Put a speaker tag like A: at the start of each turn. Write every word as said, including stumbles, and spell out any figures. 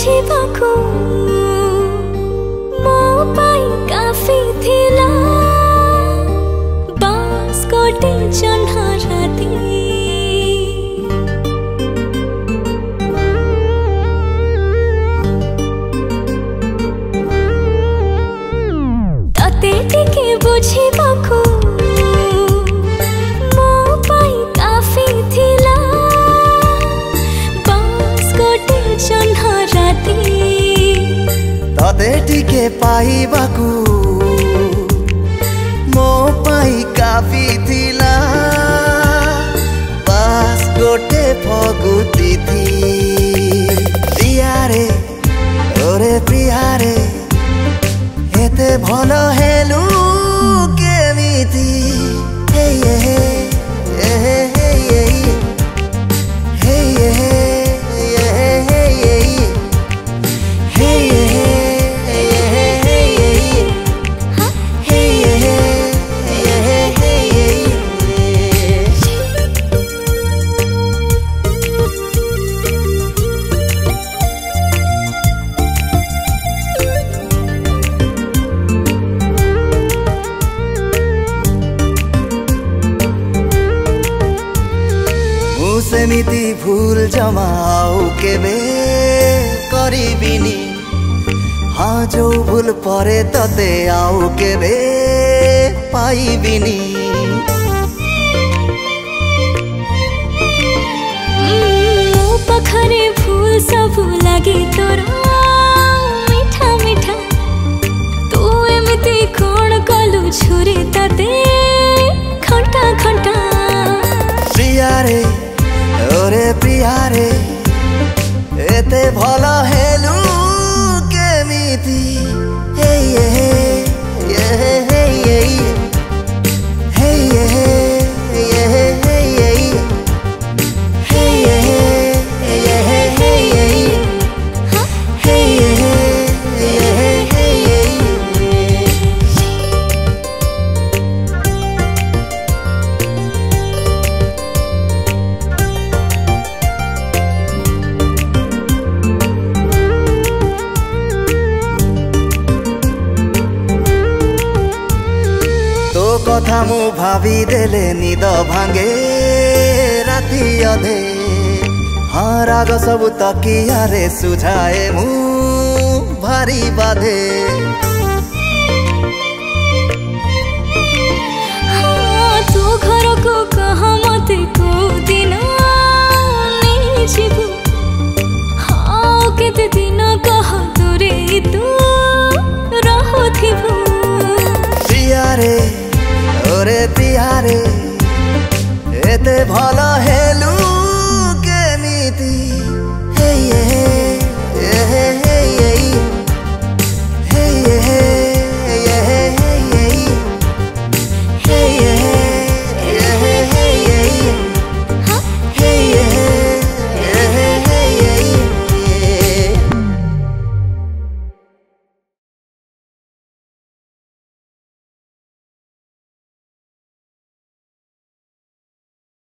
A: बुझिबाकू मो पाई काफी थिला बास कोटे चन्हा राती तते टिके बुझिबाकू मो पाई काफी थिला बास कोटे चन्हा राती
B: तते टिके पाइबाकू मो पाई काफी थिला बास गोटे फगुती थी प्रियारे ओरे प्रियारे एते भलो हेलु केमिति हे हे हे हे हे हे हे सेमिति भूल जमाओ केबे करिबिनी हाँ जो भूल परे तते आओ केबे पाइबिनी
A: मो पखरे फूल सब लगे तोरा मीठा मीठा तू एमती कोण कलु छुरी तते खंटा खंटा
B: प्रियारे ओरे प्रियारे एते भलो हेलु केमिति हे हे हे हे हे हे हे कथा मु भावी देले निद भांगे राति अधे हाँ राग सब तकिया रे सुझाए मु भारी बाधे
A: हाँ तू घर को कहा मत को दिन नहीं जीवु हाँ केते दिन